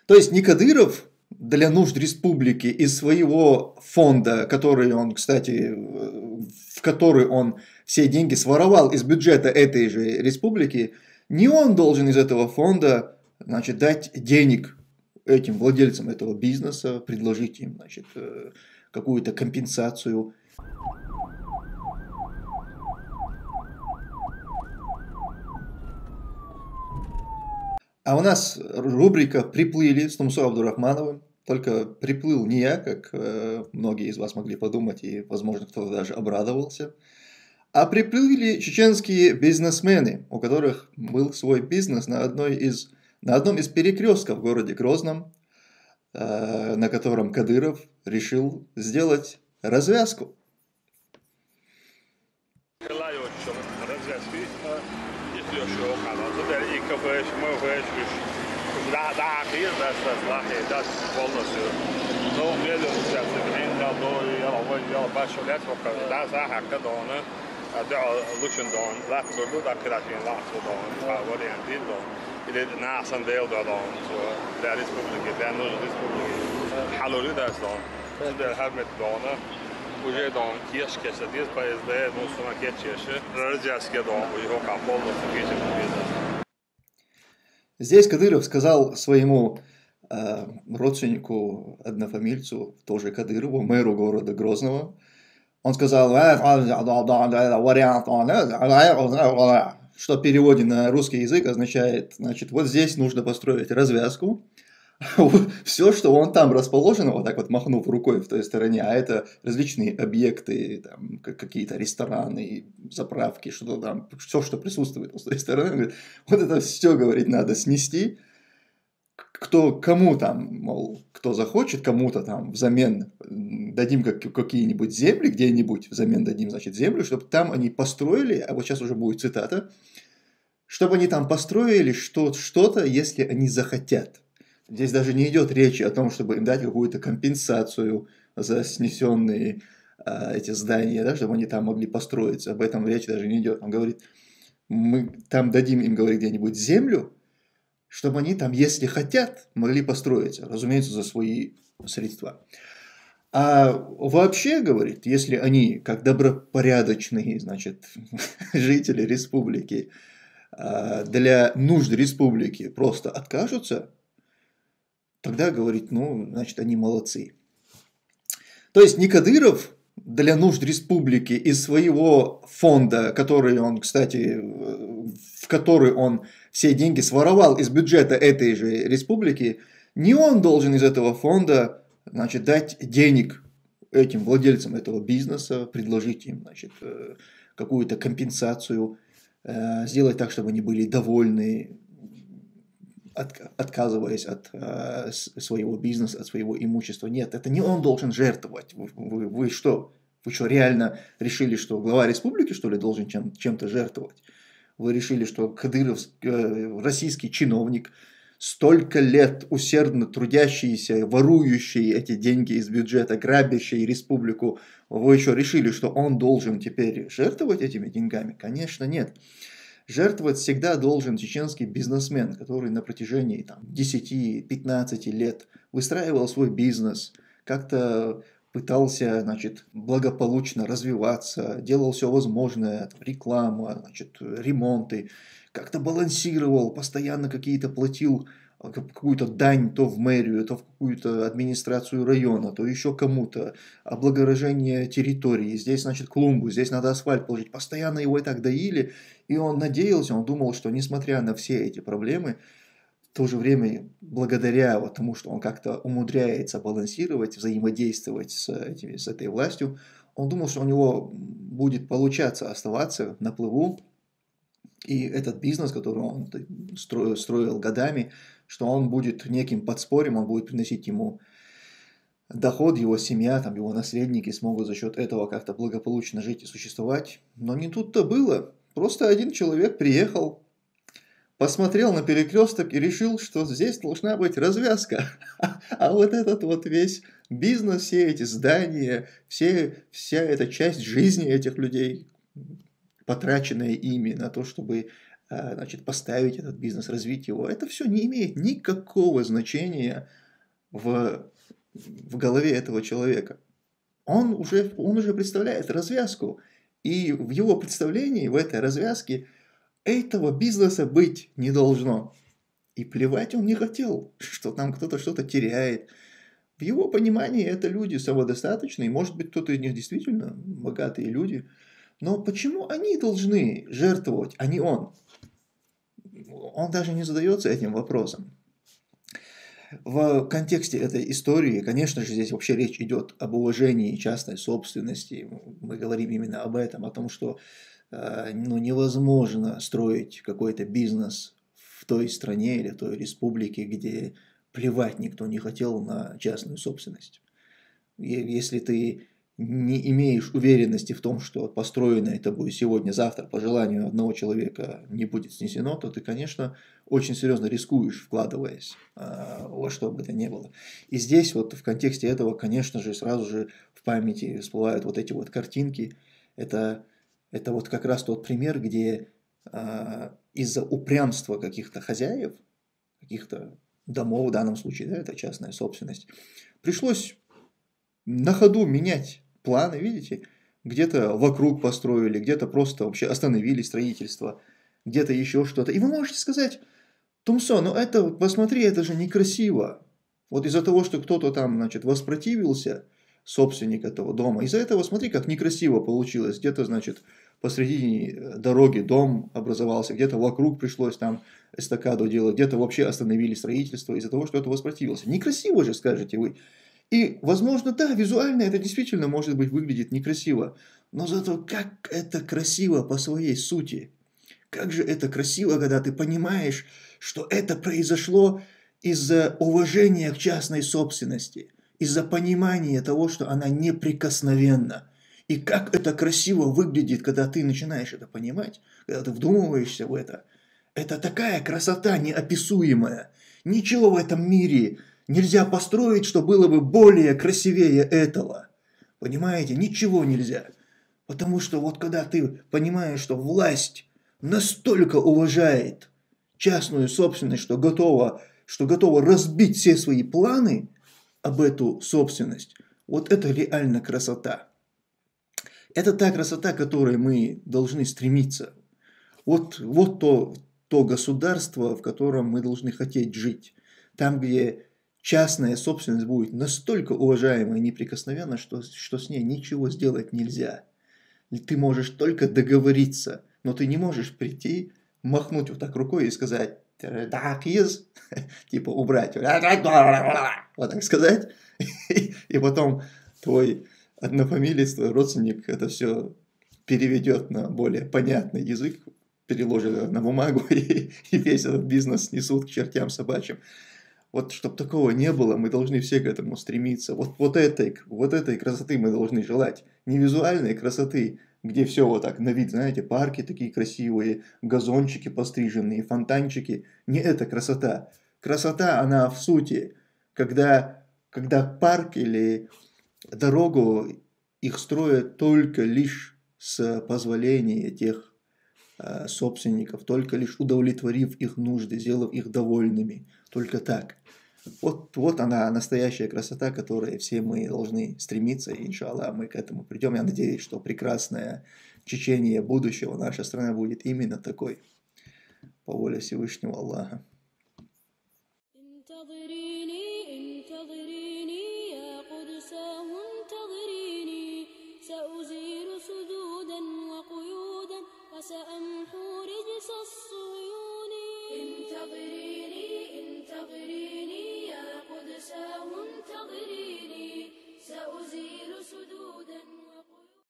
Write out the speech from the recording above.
То есть не Кадыров для нужд республики из своего фонда, который он, кстати, в который он все деньги своровал из бюджета этой же республики, не он должен из этого фонда, значит, дать денег этим владельцам этого бизнеса, предложить им, значит, какую-то компенсацию. А у нас рубрика «Приплыли» с Тумсо Абдурахмановым. Только приплыл не я, как многие из вас могли подумать, и, возможно, кто-то даже обрадовался. А приплыли чеченские бизнесмены, у которых был свой бизнес на одном из перекрестков в городе Грозном, на котором Кадыров решил сделать развязку. Здесь Кадыров сказал своему родственнику, однофамильцу, тоже Кадырову, мэру города Грозного, он сказал, что в переводе на русский язык означает, значит, вот здесь нужно построить развязку. Все, что он там расположено, вот так вот махнув рукой в той стороне, а это различные объекты, там, какие-то рестораны, заправки, что там, все, что присутствует с той стороны, говорит, вот это все, говорит, надо снести. Кому там, мол, кто захочет, кому-то там взамен дадим какие-нибудь земли, где-нибудь взамен дадим, значит, землю, чтобы там они построили, а вот сейчас уже будет цитата, чтобы они там построили что-то, если они захотят. Здесь даже не идет речи о том, чтобы им дать какую-то компенсацию за снесенные эти здания, да, чтобы они там могли построиться. Об этом речь даже не идет. Он говорит, мы там дадим им, говорит, где-нибудь землю, чтобы они там, если хотят, могли построиться, разумеется, за свои средства. А вообще, говорит, если они, как добропорядочные, значит, жители республики, для нужд республики просто откажутся, тогда, говорит, ну, значит, они молодцы. То есть не Кадыров для нужд республики из своего фонда, который он, кстати, в который он все деньги своровал из бюджета этой же республики, не он должен из этого фонда, значит, дать денег этим владельцам этого бизнеса, предложить им, значит, какую-то компенсацию, сделать так, чтобы они были довольны, отказываясь от своего бизнеса, от своего имущества. Нет, это не он должен жертвовать. Вы что? Вы что, реально решили, что глава республики, что ли, должен чем-то жертвовать? Вы решили, что Кадыров, российский чиновник, столько лет усердно трудящийся, ворующий эти деньги из бюджета, грабящий республику, вы еще решили, что он должен теперь жертвовать этими деньгами? Конечно, нет. Жертвовать всегда должен чеченский бизнесмен, который на протяжении 10-15 лет выстраивал свой бизнес, как-то пытался, значит, благополучно развиваться, делал все возможное, реклама, значит, ремонты, как-то балансировал, постоянно какие-то платил какую-то дань то в мэрию, то в какую-то администрацию района, то еще кому-то, облагорожение территории, здесь, значит, клумбу, здесь надо асфальт положить, постоянно его и так доили, и он надеялся, он думал, что несмотря на все эти проблемы, в то же время, благодаря вот тому, что он как-то умудряется балансировать, взаимодействовать с этой властью, он думал, что у него будет получаться оставаться на плаву, и этот бизнес, который он строил годами, что он будет неким подспорьем, он будет приносить ему доход, его семья, там, его наследники смогут за счет этого как-то благополучно жить и существовать. Но не тут-то было. Просто один человек приехал, посмотрел на перекресток и решил, что здесь должна быть развязка. А вот этот вот весь бизнес, все эти здания, вся эта часть жизни этих людей, потраченная ими на то, чтобы значит, поставить этот бизнес, развить его. Это все не имеет никакого значения в голове этого человека. Он уже представляет развязку, и в его представлении, в этой развязке, этого бизнеса быть не должно. И плевать он не хотел, что там кто-то что-то теряет. В его понимании это люди самодостаточные, может быть, кто-то из них действительно богатые люди. Но почему они должны жертвовать, а не он? Он даже не задается этим вопросом. В контексте этой истории, конечно же, здесь вообще речь идет об уважении частной собственности. Мы говорим именно об этом, о том, что невозможно строить какой-то бизнес в той стране или той республике, где плевать никто не хотел на частную собственность. И если ты не имеешь уверенности в том, что построенное тобой сегодня-завтра по желанию одного человека не будет снесено, то ты, конечно, очень серьезно рискуешь, вкладываясь во что бы то ни было. И здесь вот в контексте этого, конечно же, сразу же в памяти всплывают вот эти вот картинки. Это вот как раз тот пример, где из-за упрямства каких-то хозяев, каких-то домов в данном случае, да, это частная собственность, пришлось на ходу менять планы, видите, где-то вокруг построили, где-то просто вообще остановили строительство, где-то еще что-то. И вы можете сказать: Тумсо, ну это, посмотри, это же некрасиво. Вот из-за того, что кто-то там, значит, воспротивился, собственник этого дома, из-за этого, смотри, как некрасиво получилось. Где-то, значит, посредине дороги дом образовался, где-то вокруг пришлось там эстакаду делать, где-то вообще остановили строительство из-за того, что кто-то воспротивился. Некрасиво же, скажете вы. И, возможно, да, визуально это действительно, может быть, выглядит некрасиво, но зато как это красиво по своей сути. Как же это красиво, когда ты понимаешь, что это произошло из-за уважения к частной собственности, из-за понимания того, что она неприкосновенна. И как это красиво выглядит, когда ты начинаешь это понимать, когда ты вдумываешься в это. Это такая красота неописуемая. Ничего в этом мире нельзя построить, что было бы более красивее этого. Понимаете? Ничего нельзя. Потому что вот когда ты понимаешь, что власть настолько уважает частную собственность, что готова разбить все свои планы об эту собственность, вот это реально красота. Это та красота, к которой мы должны стремиться. Вот то государство, в котором мы должны хотеть жить. Там, где частная собственность будет настолько уважаема и неприкосновенна, что с ней ничего сделать нельзя. И ты можешь только договориться, но ты не можешь прийти, махнуть вот так рукой и сказать «так есть», типа убрать, вот так сказать, и потом твой однофамилец, твой родственник это все переведет на более понятный язык, переложит на бумагу, и весь этот бизнес снесут к чертям собачьим. Вот чтобы такого не было, мы должны все к этому стремиться. Вот этой красоты мы должны желать. Не визуальной красоты, где все вот так на вид, знаете, парки такие красивые, газончики постриженные, фонтанчики. Не эта красота. Красота, она в сути, когда парк или дорогу их строят только лишь с позволения тех собственников, только лишь удовлетворив их нужды, сделав их довольными. Только так. Вот она, настоящая красота, к которой все мы должны стремиться, и, иншаллах, мы к этому придем. Я надеюсь, что прекрасное течение будущего наша страна будет именно такой, по воле Всевышнего Аллаха.